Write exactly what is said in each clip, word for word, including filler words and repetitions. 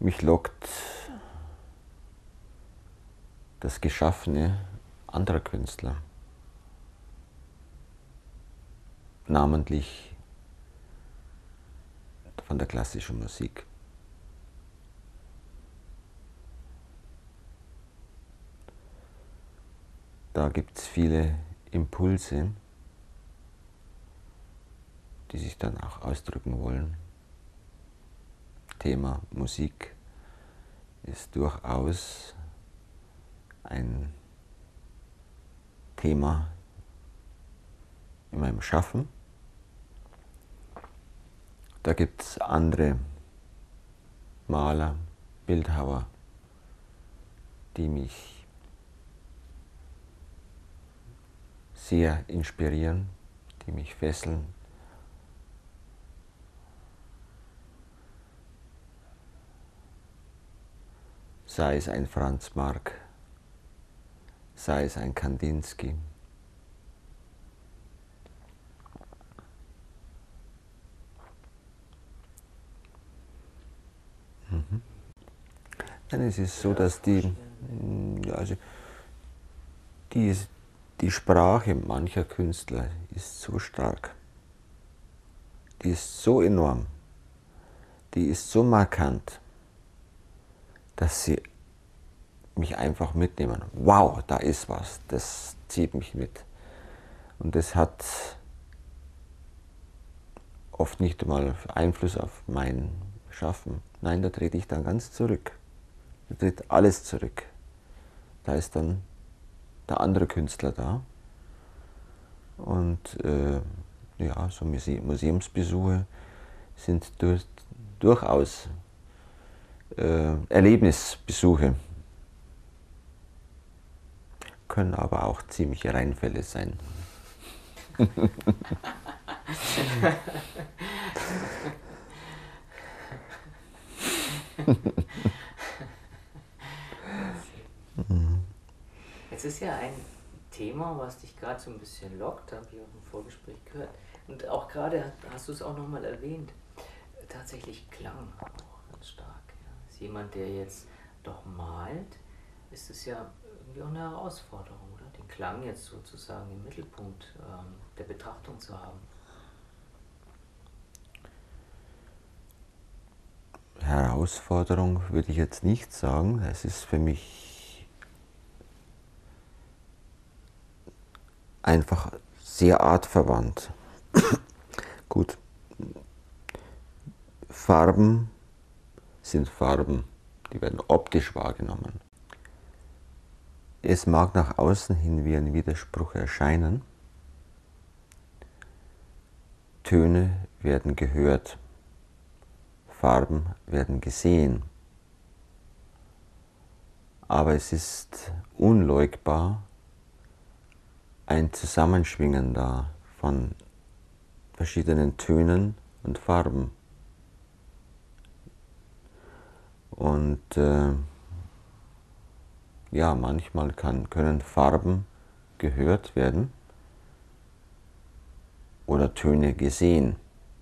Mich lockt das Geschaffene anderer Künstler, namentlich von der klassischen Musik. Da gibt es viele Impulse, die sich dann auch ausdrücken wollen. Thema Musik ist durchaus ein Thema in meinem Schaffen. Da gibt es andere Maler, Bildhauer, die mich sehr inspirieren, die mich fesseln. Sei es ein Franz Marc, sei es ein Kandinsky. Mhm. Dann ist es so, dass die, also die, die Sprache mancher Künstler ist so stark, die ist so enorm, die ist so markant, dass sie mich einfach mitnehmen. Wow, da ist was, das zieht mich mit. Und das hat oft nicht einmal Einfluss auf mein Schaffen. Nein, da trete ich dann ganz zurück. Da tritt alles zurück. Da ist dann der andere Künstler da. Und äh, ja, so Muse Museumsbesuche sind durch, durchaus äh, Erlebnisbesuche. Können aber auch ziemliche Reinfälle sein. Es ist ja ein Thema, was dich gerade so ein bisschen lockt, habe ich auch im Vorgespräch gehört. Und auch gerade hast du es auch nochmal erwähnt, tatsächlich Klang auch ganz stark. Ja. Als jemand, der jetzt doch malt, ist es ja irgendwie auch eine Herausforderung, oder? Den Klang jetzt sozusagen im Mittelpunkt ähm, der Betrachtung zu haben. Herausforderung würde ich jetzt nicht sagen. Es ist für mich einfach sehr artverwandt. Gut, Farben sind Farben, die werden optisch wahrgenommen. Es mag nach außen hin wie ein Widerspruch erscheinen. Töne werden gehört, Farben werden gesehen. Aber es ist unleugbar ein Zusammenschwingen da von verschiedenen Tönen und Farben. Und äh, ja, manchmal kann, können Farben gehört werden oder Töne gesehen.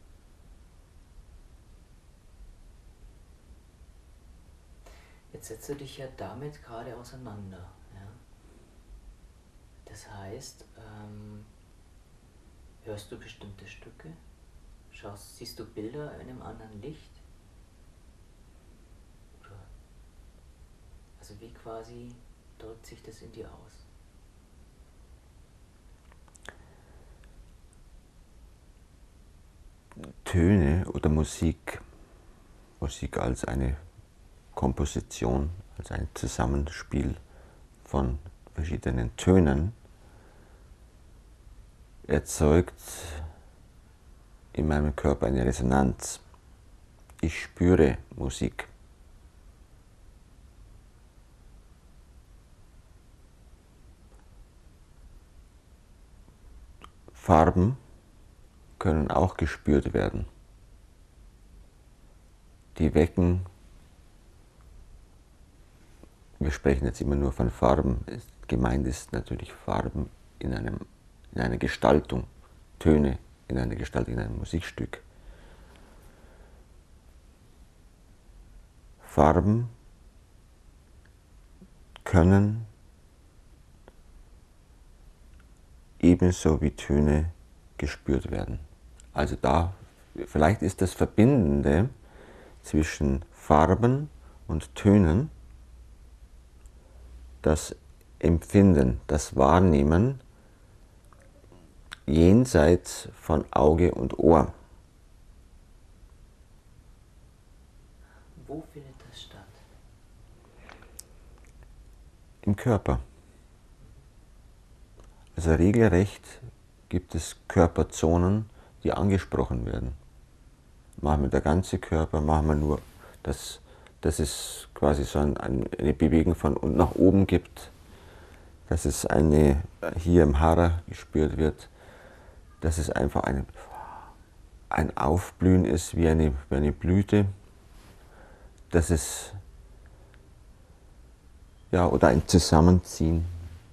Jetzt setzt du dich ja damit gerade auseinander. Ja? Das heißt, ähm, hörst du bestimmte Stücke? Schaust, siehst du Bilder in einem anderen Licht? Oder, also wie quasi drückt sich das in dir aus? Töne oder Musik, Musik als eine Komposition, als ein Zusammenspiel von verschiedenen Tönen, erzeugt in meinem Körper eine Resonanz. Ich spüre Musik. Farben können auch gespürt werden. Die wecken, wir sprechen jetzt immer nur von Farben, gemeint ist natürlich Farben in, einem, in einer Gestaltung, Töne in einer Gestaltung, in einem Musikstück. Farben können ebenso wie Töne gespürt werden. Also da, vielleicht ist das Verbindende zwischen Farben und Tönen das Empfinden, das Wahrnehmen jenseits von Auge und Ohr. Wo findet das statt? Im Körper. Also regelrecht gibt es Körperzonen, die angesprochen werden. Machen wir der ganze Körper, machen wir nur, dass, dass es quasi so ein, eine Bewegung von unten nach oben gibt, dass es eine, hier im Hara gespürt wird, dass es einfach eine, ein Aufblühen ist wie eine, wie eine Blüte, dass es, ja, oder ein Zusammenziehen.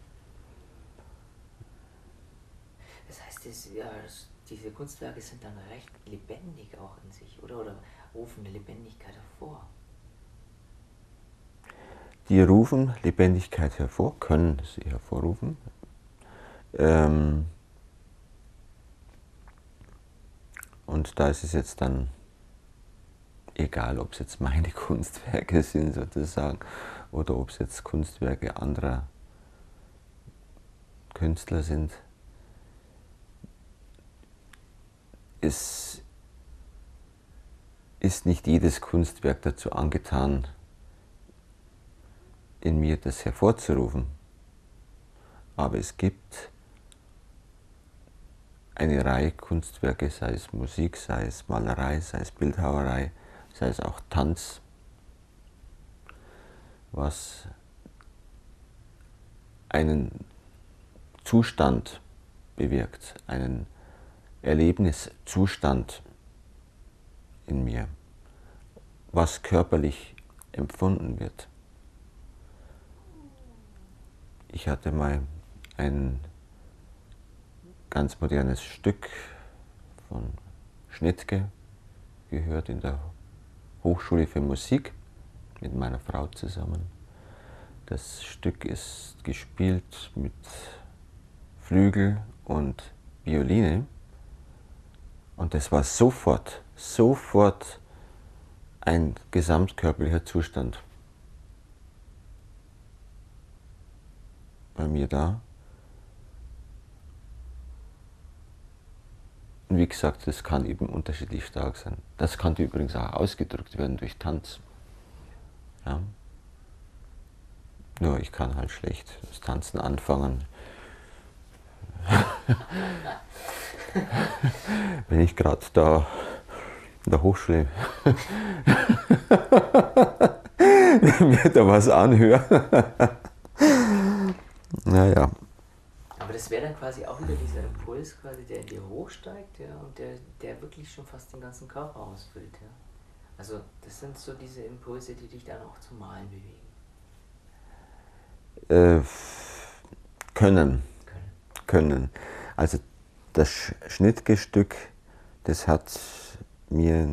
Das heißt, das, ja, das, diese Kunstwerke sind dann recht lebendig auch in sich, oder? Oder rufen eine Lebendigkeit hervor? Die rufen Lebendigkeit hervor, können sie hervorrufen. Ähm, und da ist es jetzt dann egal, ob es jetzt meine Kunstwerke sind sozusagen oder ob es jetzt Kunstwerke anderer Künstler sind. Es ist nicht jedes Kunstwerk dazu angetan, in mir das hervorzurufen. Aber es gibt eine Reihe Kunstwerke, sei es Musik, sei es Malerei, sei es Bildhauerei, sei es auch Tanz, was einen Zustand bewirkt, einen Erlebniszustand in mir, was körperlich empfunden wird. Ich hatte mal ein ganz modernes Stück von Schnittke gehört in der Hochschule für Musik mit meiner Frau zusammen. Das Stück ist gespielt mit Flügel und Violine und das war sofort, sofort ein gesamtkörperlicher Zustand bei mir da. Und wie gesagt, das kann eben unterschiedlich stark sein. Das kann übrigens auch ausgedrückt werden durch Tanz. Ja. Nur ich kann halt schlecht das Tanzen anfangen. Wenn ich gerade da in der Hochschule mir da was anhöre. Naja. Aber das wäre dann quasi auch wieder dieser Impuls, quasi, der in dir hochsteigt, ja, und der, der wirklich schon fast den ganzen Körper ausfüllt. Ja. Also das sind so diese Impulse, die dich dann auch zum Malen bewegen. Äh, können. Können. Können. Also das Schnittke-Stück, das hat mir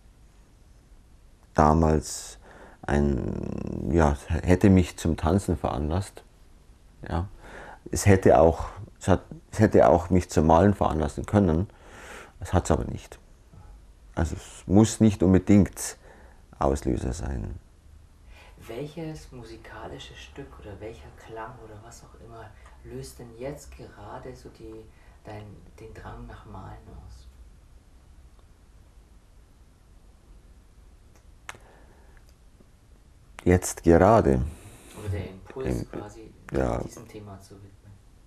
damals ein, ja, hätte mich zum Tanzen veranlasst. Ja. Es hätte auch, es hat, es hätte auch mich zum Malen veranlassen können, es hat es aber nicht. Also es muss nicht unbedingt Auslöser sein. Welches musikalische Stück oder welcher Klang oder was auch immer löst denn jetzt gerade so die, dein, den Drang nach Malen aus? Jetzt gerade. Oder der Impuls Im, quasi, ja, diesem Thema zu widmen?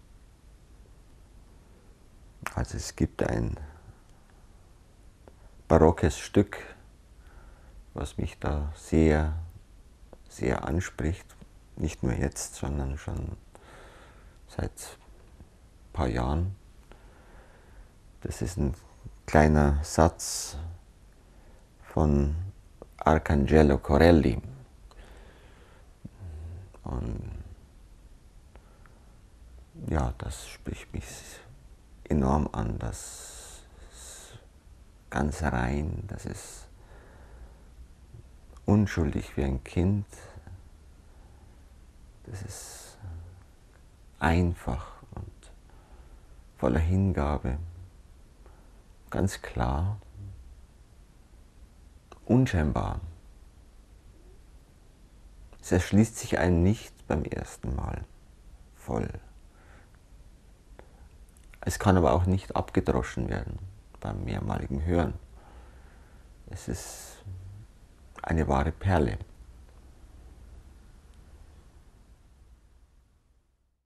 Also es gibt ein barockes Stück, was mich da sehr, sehr anspricht. Nicht nur jetzt, sondern schon seit ein paar Jahren. Das ist ein kleiner Satz von Arcangelo Corelli. Und ja, das spricht mich enorm an. Das ist ganz rein, das ist unschuldig wie ein Kind. Das ist einfach und voller Hingabe, ganz klar, unscheinbar. Es erschließt sich einem nicht beim ersten Mal voll. Es kann aber auch nicht abgedroschen werden beim mehrmaligen Hören. Es ist eine wahre Perle.